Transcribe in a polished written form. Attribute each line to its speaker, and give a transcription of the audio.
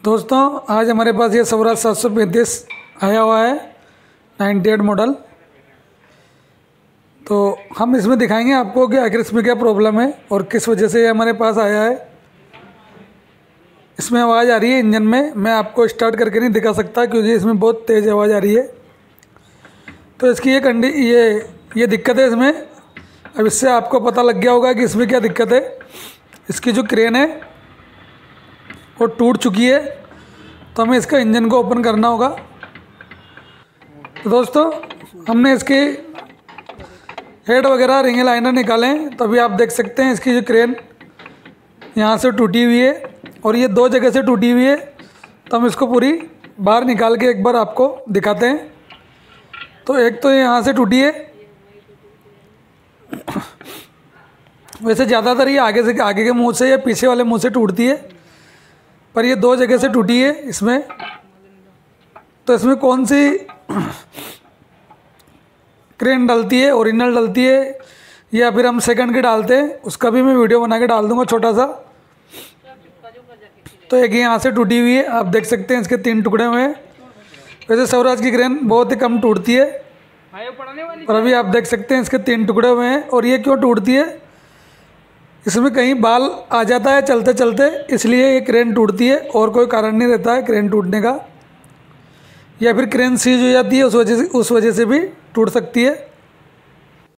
Speaker 1: दोस्तों आज हमारे पास ये स्वराज 735 आया हुआ है 98 मॉडल। तो हम इसमें दिखाएंगे आपको कि आखिर इसमें क्या प्रॉब्लम है और किस वजह से ये हमारे पास आया है। इसमें आवाज़ आ रही है इंजन में, मैं आपको स्टार्ट करके नहीं दिखा सकता क्योंकि इसमें बहुत तेज़ आवाज़ आ रही है। तो इसकी ये दिक्कत है इसमें। अब इससे आपको पता लग गया होगा कि इसमें क्या दिक्कत है। इसकी जो क्रेन है वो टूट चुकी है, तो हमें इसका इंजन को ओपन करना होगा। तो दोस्तों हमने इसके हेड वगैरह रिंग लाइनर निकाले हैं, तो अभी आप देख सकते हैं इसकी जो क्रेन यहाँ से टूटी हुई है और ये दो जगह से टूटी हुई है। तो हम इसको पूरी बाहर निकाल के एक बार आपको दिखाते हैं। तो एक तो यहाँ से टूटी है, वैसे ज़्यादातर ये आगे के मुंह से या पीछे वाले मुंह से टूटती है, पर ये दो जगह से टूटी है इसमें। तो इसमें कौन सी क्रेन डलती है, ओरिजिनल डलती है या फिर हम सेकंड की डालते हैं, उसका भी मैं वीडियो बना के डाल दूंगा छोटा सा। तो एक यहाँ से टूटी हुई है, आप देख सकते हैं इसके 3 टुकड़े हुए हैं। वैसे स्वराज की क्रेन बहुत ही कम टूटती है, पर अभी आप देख सकते हैं इसके 3 टुकड़े हुए हैं। और ये क्यों टूटती है, इसमें कहीं बाल आ जाता है चलते चलते, इसलिए ये क्रेन टूटती है और कोई कारण नहीं रहता है क्रेन टूटने का। या फिर क्रेन सीज हो जाती है, उस वजह से भी टूट सकती है।